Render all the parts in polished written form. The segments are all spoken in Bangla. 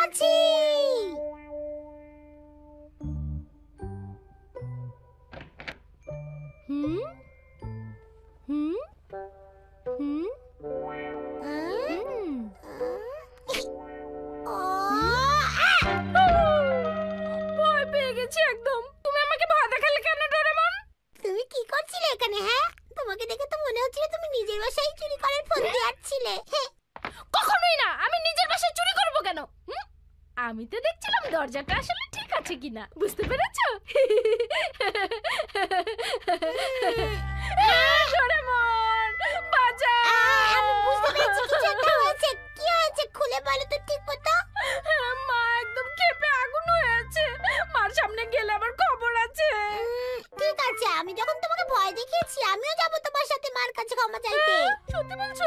মৌমাছি। হুম হুম হুম ভয় পেয়ে গেছি একদম। তুমি আমাকে ভয় দেখালে কেন ডোরেমন? তুমি কি করছিলে এখানে? হ্যাঁ, তোমাকে দেখে তো মনে হচ্ছিল তুমি নিজের বাসায় চুরি করার ফন্দি আঁটছিলে। কখনোই না, আমি নিজের বাসায় চুরি করব কেন? আমি তো দেখছিলাম দরজাটা আসলে ঠিক আছে কিনা, বুঝতে পেরেছো? ডোরেমন বাঁচাও! আমি বুঝতে পেরেছি কিছু একটা হয়েছে। কি হয়েছে খুলে বলো তো ঠিক মতো। মা একদম ক্ষেপে আগুন হয়ে আছে। মার সামনে গেলে আমার খবর আছে। ঠিক আছে, আমি যখন তোমাকে ভয় দেখিয়েছি আমিও যাব তোমার সাথে মার কাছে ক্ষমা চাইতে। সত্যি বলছো?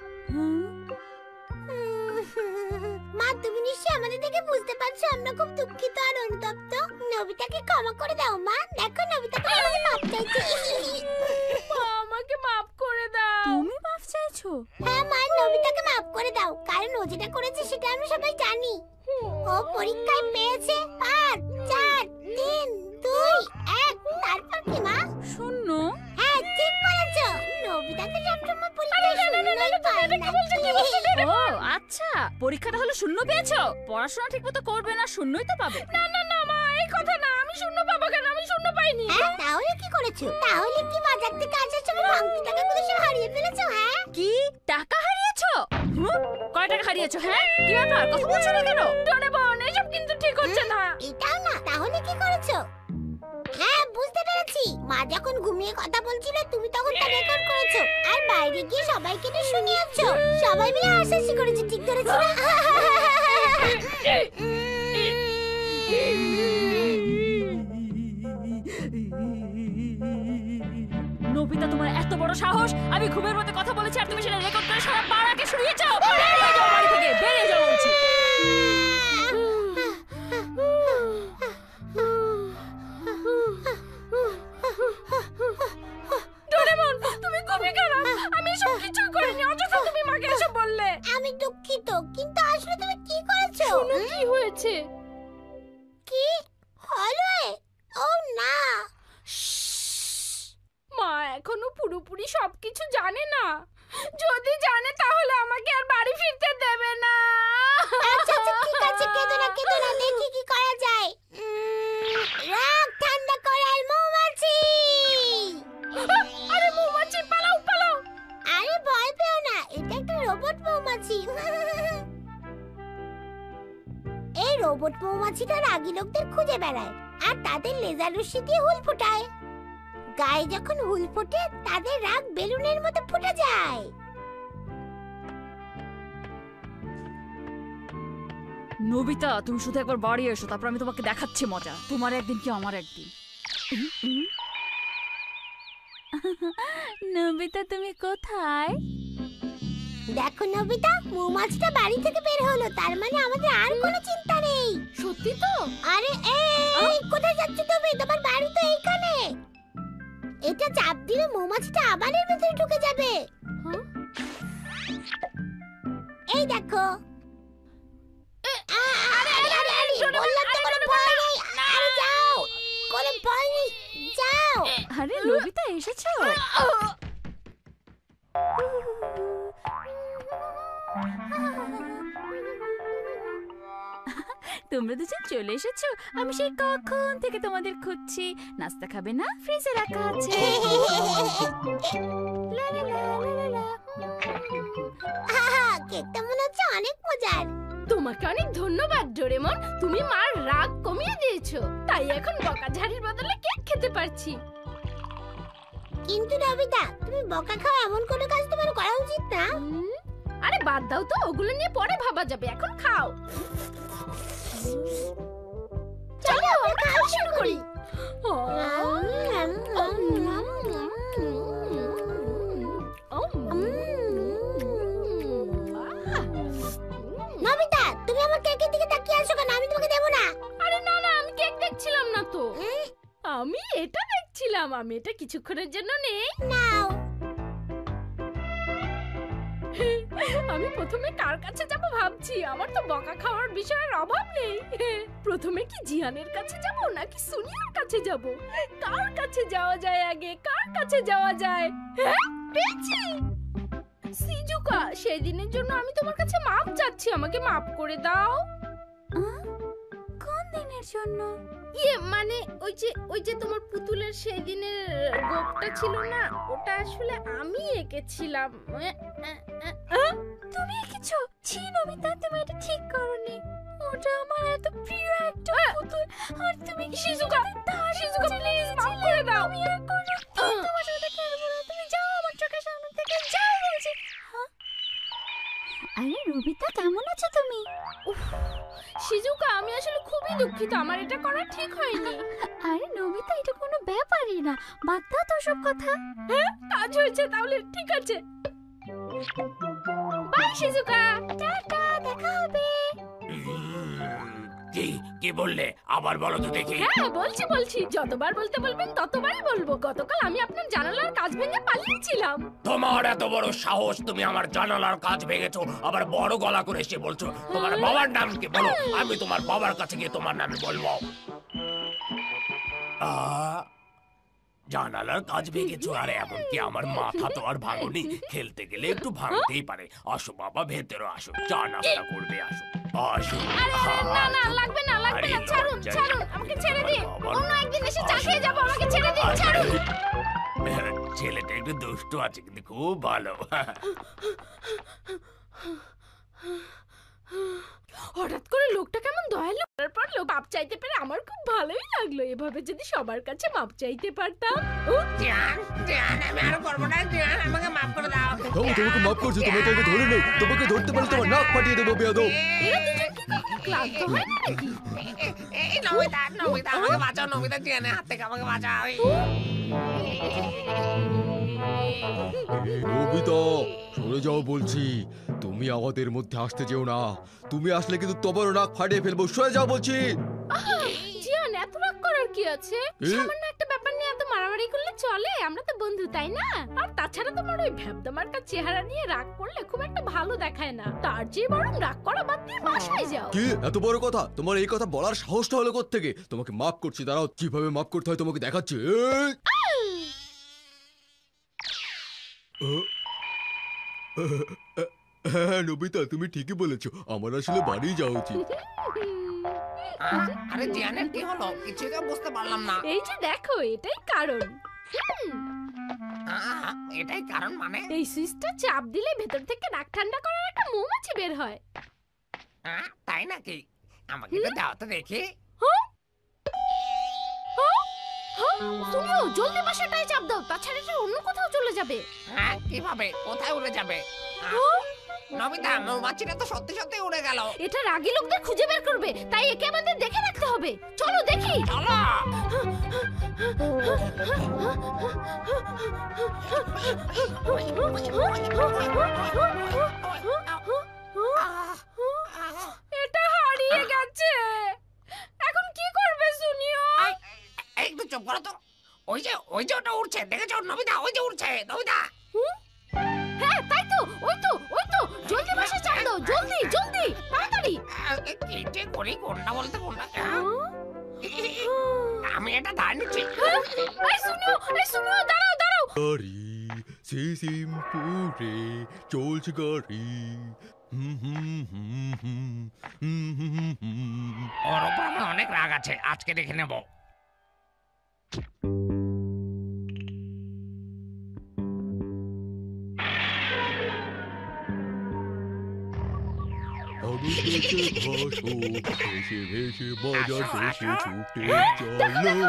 মা, তুমি নিশ্চয়ই আমাদের দেখে বুঝতে পারছো আমরা খুব দুঃখিত আর অনুতপ্ত। নবিতাকে ক্ষমা করে দাও মা। দেখো নবিতাকে আমাকে মাপ চাইছে। মা, আমাকে মাপ করে দাও। তুমি মাফ চাইছো? হ্যাঁ মা, নবিতাকে মাপ করে দাও, কারণ ও যেটা করেছে সেটা আমরা সবাই জানি। ও পরীক্ষায় পেয়েছে 5 4 3 2 1। তারপর কি মা? শূন্য। হ্যাঁ ঠিক বলেছো, নবিতাকে সবসময় পরীক্ষায় শূন্যই পায় না। ও আচ্ছা, পরীক্ষাটা হলো শূন্য পেয়েছো? পড়াশোনা ঠিকমতো করবে না, শূন্যই তো পাবে। না না না মা, এই কথা না। আমি শূন্য পাবো কেন? আমি শূন্য পাইনি। হ্যাঁ, তাহলে কি করেছো? তাহলে কি বাজার থেকে আসার সময় ভাঙতি টাকাগুলো সব হারিয়ে ফেলেছো? হ্যাঁ। কি টাকা হারিয়েছো? কয় টাকা হারিয়েছো? হ্যাঁ কি ব্যাপার, কথা বলছো না কেন? ডোরেমন, এসব কিন্তু ঠিক হচ্ছে না। এটাও না, তাহলে কি করেছো? হ্যাঁ বুঝতে পেরেছি, মা যখন ঘুমিয়ে কথা বলছিল তুমি তখন তা রেকর্ড করেছো আর বাইরে গিয়ে সবাইকে এটা শুনিয়েছো। সবাই মিলে হাসাহাসি করেছে, ঠিক ধরেছি না? নবিতা, তোমার এত বড় সাহস! আমি ঘুমের মধ্যে কথা বলেছি আর তুমি সেটা রেকর্ড করে সারা পাড়াকে শুনিয়েছো। বেরিয়ে যাও বাড়ি থেকে, বেরিয়ে যাও বলছি। ডোরেমন, তুমি খুবই খারাপ। আমি এসব কিছু করিনি, অযথা তুমি মাকে এসব বললে। আমি দুঃখিত, কিন্তু আসলে তুমি কি করেছো? শোনো কি হয়েছে। কি হলো? ও না, মা এখনো পুরোপুরি সবকিছু জানে না। যদি জানে তাহলে আমাকে আর বাড়ি ফিরতে দেবে না। আচ্ছা আচ্ছা ঠিক আছে, কেঁদো না কেঁদো না, দেখি কি করা যায়। রাগ ঠান্ডা করার মৌমাছি। আরে মৌমাছি, পালাও পালাও। আরে ভয় পেও না, এটা একটা রোবট মৌমাছি। এই রোবট মৌমাছিটা রাগী লোকদের খুঁজে বেড়ায় আর তাদের লেজার রশ্মি দিয়ে হুল ফোটায়। গায়ে যখন হুল ফোটে তাদের রাগ বেলুনের মতো ফুটে যায়। নবিতা, তুমি শুধু একবার বাড়ি এসো, তারপর আমি তোমাকে দেখাচ্ছি মজা। তোমার একদিন কি আমার একদিন। নবিতা, তুমি কোথায়? দেখো নবিতা, মৌমাছিটা বাড়ি থেকে বের হলো, তার মানে আমাদের আর কোনো চিন্তা নেই। সত্যি তো? আরে এই কোথায় যাচ্ছ তুমি? তোমার বাড়ি তো এইখানে। এটা চাপ দিলে মৌমাছিটা আবার এর ভেতরে ঢুকে যাবে। এই দেখো। বললাম তো কোনো ভয় নেই। আরে যাও, কোনো ভয় নেই, যাও। আরে নবিতা, এসেছো? তোমরা দুজন চলে এসেছো। আমি সেই কখন থেকে তোমাদের খুঁজছি। নাস্তা খাবে না? ফ্রিজে রাখা আছে। লা লা লা লা লা। কেকটা মনে হচ্ছে অনেক মজার। তোমাকে অনেক ধন্যবাদ ডোরেমন, তুমি মার রাগ কমিয়ে দিয়েছো, তাই এখন বকাঝাড়ির বদলে কেক খেতে পারছি। কিন্তু নবিতা, তুমি বকা খাও এমন কোনো কাজ তোমার করা উচিত না। আরে বাদ দাও তো, ওগুলো নিয়ে পরে ভাবা যাবে, এখন খাও। চলো আমরা খাওয়া শুরু করি। নবিতা, তুমি আমার কেকের দিকে তাকিয়ে আছো কেন? আমি তোমাকে দেব না। আরে না না, আমি কেক দেখছিলাম না তো। আমি এটা দেখছিলাম। আমি এটা কিছুক্ষণের জন্য নেই। নাও। আমি প্রথমে কার কাছে যাব ভাবছি, আমার তো বকা খাওয়ার বিষয়ের অভাব নেই। প্রথমে কি জিয়ানের কাছে যাব নাকি সুনিয়ার কাছে যাব? কার কাছে যাওয়া যায় আগে, কার কাছে যাওয়া যায়? হ্যাঁ, পেয়েছি। সিজুকা, সেই দিনের জন্য আমি তোমার কাছে মাপ চাচ্ছি, আমাকে মাপ করে দাও। কোন দিনের জন্য? মানে ওই যে তোমার পুতুলের সেই দিনের গোপটা ছিল না, ওটা আসলে আমি এঁকেছিলাম। তুমি এঁকেছো? ছি নমিতা, তুমি এটা ঠিক করোনি। ওটা আমার এত প্রিয় একটা পুতুল, আর তুমি কি শিজুকা প্লিজ মাফ করে দাও। আমি আর কোনো তোমার সাথে খেলবো না, তুমি যাও আমার চোখের সামনে থেকে, যাও বলছি। আরে রবিতা, কেমন আছো তুমি? শিজুকা, আমি আসলে খুবই দুঃখিত, আমার এটা করা ঠিক হয়নি। আরে নমিতা, এটা কোনো ব্যাপারই না, বাদ দাও তো সব কথা। হ্যাঁ, কাজ হয়েছে, তাহলে ঠিক আছে। বাই শিজুকা, টাটা, দেখা হবে। কি বললে? আবার বলো তো দেখি। হ্যাঁ বলছি, যতবার বলতে বলবেন ততবারই বলবো। গতকাল আমি আপনার জানালার কাঁচ ভেঙে পালিয়েছিলাম। তোমার এত বড় সাহস, তুমি আমার জানালার কাঁচ ভেঙেছো, আবার বড় গলা করে এসে বলছো তোমার বাবার নাম কি? বলো, আমি তোমার বাবার কাছে গিয়ে তোমার নাম বলবো। জানালার কাজ ভেঙেছো, আর এমনকি আমার মাথা তো আর ভাঙনি। খেলতে গেলে একটু ভাঙতেই পারে। আসো বাবা, ভেতরে আসো, চা নাস্তা করবে, আসো আসো। না লাগবে না, ছাড়ুন, আমাকে ছেড়ে দিন। অন্য একদিন এসে চা খেয়ে যাবো, আমাকে ছেড়ে দিন, ছাড়ুন। ছেলেটা একটু দুষ্টু আছে, কিন্তু খুব ভালো। হঠাৎ করে লোকটা কেমন দয়ালু। তারপর লোক মাপ চাইতে পেরে আমার খুব ভালোই লাগলো। এভাবে যদি সবার কাছে মাপ চাইতে পারতাম। আমি আর করবো না, আমাকে মাফ করে দাও। তোমাকে মাফ করছি, তোমাকে আগে ধরে নেই, তোমাকে ধরতে পারলে তোমার নাক ফাটিয়ে দেবো বেয়াদব। এরা দুজন কি কখনো ক্লান্ত হয় না নাকি? নমিতা আমাকে বাঁচাও, নমিতা জিয়ানের হাত থেকে আমাকে বাঁচাও। নবিতা, সরে যাও বলছি, তুমি আমাদের মধ্যে আসতে যেও না। তুমি আসলে কিন্তু তোমারও নাক ফাটিয়ে ফেলবো। সরে যাও বলছি। জিয়ান, এত রাগ করার কি আছে? এ? সামান্য একটা ব্যাপার নিয়ে এত মারামারি করলে চলে? আমরা তো বন্ধু, তাই না? আর তাছাড়া তোমার ওই ভ্যাবদামার্কা চেহারা নিয়ে রাগ করলে খুব একটা ভালো দেখায় না। তার চেয়ে বরং রাগ করা বাদ দিয়ে বাসায় যাও। কি এত বড় কথা? তোমার এই কথা বলার সাহসটা হলো কোত্থেকে? তোমাকে মাফ করছি, দাঁড়াও, কিভাবে মাফ করতে হয় তোমাকে দেখাচ্ছি। হ্যাঁ নবিতা, তুমি ঠিকই বলেছো, আমার আসলে বাড়ি যাওয়া উচিত। আরে জিয়ানের কি হলো? কিছুই তো বুঝতে পারলাম না। এই যে দেখো, এটাই কারণ। এটাই কারণ মানে? এই সুইচটা চাপ দিলে ভেতর থেকে নাক ঠান্ডা করার একটা মৌমাছি বের হয়। তাই নাকি? আমাকে তো দাও তো দেখি। শুনো, জলদি বাসাটায় চাপ দাও, তাছাড়া এটা অন্য কোথাও চলে যাবে। হ্যাঁ, কিভাবে? কোথায় উড়ে যাবে? নমিতা, মৌমাছিটা তো সত্যি সত্যি উড়ে গেল। এটা রাগী লোকদের খুঁজে বের করবে, তাই একে আমাদের দেখে রাখতে হবে। চলো দেখি। চলো। এটা হারিয়ে গেছে। এখন কি করবে শুনিও? একটু চুপ করো তো। ওই যে ওটা উড়ছে, দেখেছো নমিতা? ওই যে উড়ছে, নমিতা। হ্যাঁ তাই তো, ওই তো জলদি বাসা চাপ দাও, জলদি তাড়াতাড়ি। কি যে করি, কোনটা বলতে কোনটা? আমি এটা ধার নিচ্ছি। এই শুনিও, দাঁড়াও। গাড়ি সিমপুরে চলছে গাড়ি। ওর উপর আমার অনেক রাগ আছে, আজকে দেখে নেব। আমি বেঁচে ভাসো, ভেসে ভেসে বাজার দেশে ছুটে চলো।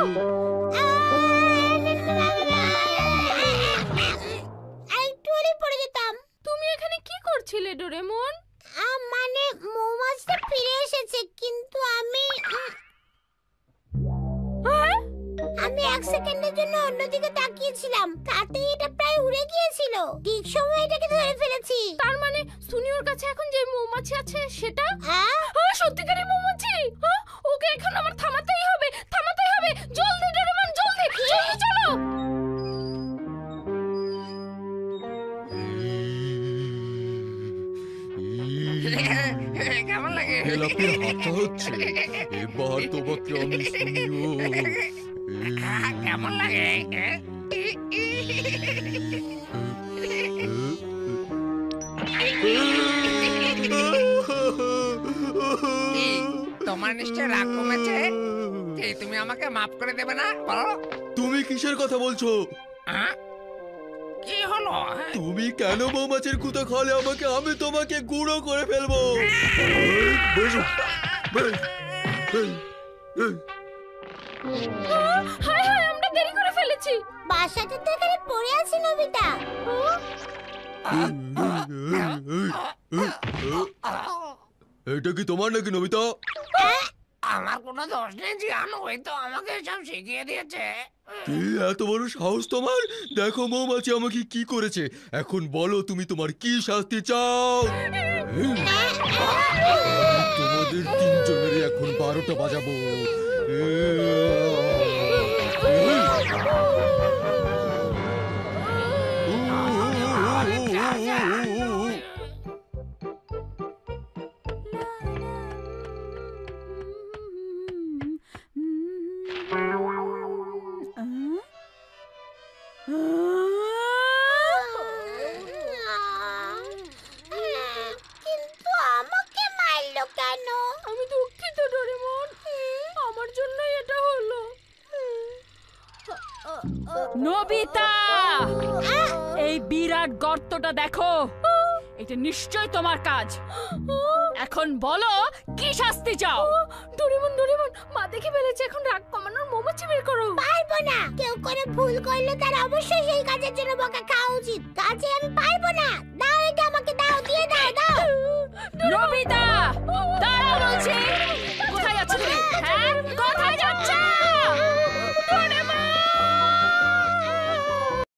একটু হলেই পড়ে যেতাম। তুমি এখানে কি করছিলে ডোরেমন? মানে মৌমাছিটা ফিরে এসেছে, কিন্তু আমি এক সেকেন্ডের জন্য অন্যদিকে তাকিয়েছিলাম, তাতে এটা প্রায় উড়ে গিয়েছিল। ঠিক সময় এটাকে ধরে ফেলেছি। তার মানে সুনিওর কাছে এখন যে মৌমাছি আছে সেটা হ্যাঁ? সত্যিকারের মৌমাছি। ওকে এখন আমার থামাতেই হবে। জলদি ডোরেমন, জলদি চলো। মুখে হাঁচা হচ্ছে। এবার তোমাকে আমি শুনিও। কেমন লাগে? কি, তোমার নিশ্চয় রাগ কমেছে? কি, তুমি আমাকে মাফ করে দেবে না? বলো। তুমি কিসের কথা বলছো? আহ? কি হলো? তুমি কেন মৌমাছির কুতো খাওয়ালে আমাকে? আমি তোমাকে গুঁড়ো করে ফেলবো। হায় হায়, আমরা দেরি করে ফেলেছি। বাসাটা তো এখানে পড়ে আছে নবিতা। এটা কি তোমার নাকি নবিতা? আমার কোনো দোষ নেই জিয়ান, ওই তো আমাকে সব শিখিয়ে দিয়েছে। কি এত বড় সাহস তোমার? দেখো মৌমাছি আমাকে কি করেছে। এখন বলো তুমি তোমার কি শাস্তি চাও? তোমাদের তিনজনেরই এখন 12টা বাজাবো। কিন্তু আমাকে মারলো কেন? আমি দুঃখিত ডোরেমন, আমার জন্যই এটা হলো। নবিতা, এই বিরাট গর্তটা দেখো, এটা নিশ্চয় তোমার কাজ। এখন বলো কি শাস্তি চাও? ডোরেমন ডোরেমন, মা দেখে ফেলেছে, এখন রাগ কমানোর মৌমাছি বের করো। পারবো না। কেউ করে ভুল করলে তার অবশ্যই সেই কাজের জন্য বকা খাওয়া উচিত। কাজে আমি পারবো না। দাও এটা আমাকে, দাও, দিয়ে দাও, দাও। নবিতা, দাঁড়াও বলছি।